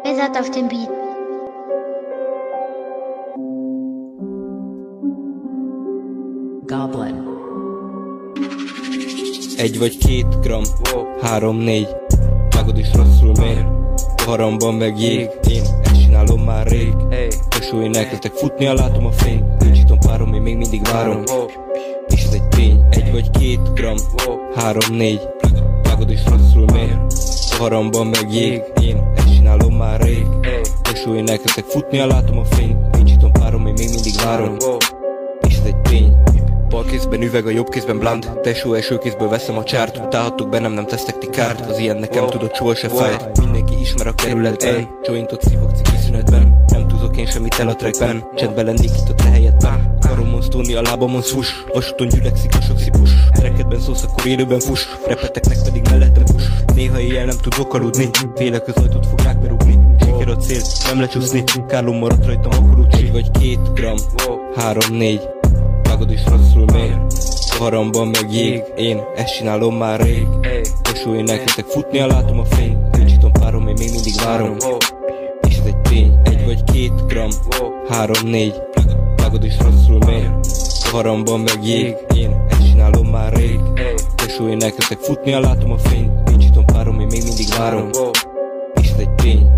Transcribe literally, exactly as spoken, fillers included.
Wizard auf dem Beat. Goblin. Egy vagy két gram, három, négy. Vágod is rosszul mér, poharamban meg jég. Én ezt csinálom már rég. Tesó, én elkezdek futni, látom a fény. Nincsítom párom, én még mindig várom. És ez egy tény. Egy vagy két gram, három, négy. Vágod is rosszul mér, poharamban meg jég. Én ezt csinálom már rég. Tesó, én elkezdek futni, látom a fény. Nincsítom párom, én még mindig várom. És ez egy tény. Bal kézben üveg, a jobb kézben blunt. Tesó, első kézből veszem a csárt. Utálhattok bennem, nem tesztek ti kárt. Az ilyen nekem tudod, soha se fájt. Mindenki ismer a kerületben. Jointot szívok ciki szünetben. Nem tudok én semmit el a trackben. Csendben lennék itt a te helyedben. Karomon sztóni, a lábamon szus. Vasúton gyülekszik a sok szipus. Trekedben szólsz, akkor élőben fuss. Repeteknek pedig mellettem fuss. Néha éjjel nem tudok aludni. Félek, az ajtót fog rák berúgni. Siker a cél, nem lecsúszni. Kárlom maradt rajtam, akkor úgy egy vagy két gram, három, négy. Vágod is rosszul mér, poharamban meg jég. Én ezt csinálom már rég. Tesó, én elkezdek futni, látom a fény. Nincsítom párom, én még mindig várom. És ez egy tény. Egy vagy két gram, három, négy. Vágod is rosszul mér, poharamban meg jég. Én ezt csinálom már rég. Tesó, én elkezdek futni, látom a fény. Nincsítom párom, én még mindig várom. És ez egy tény.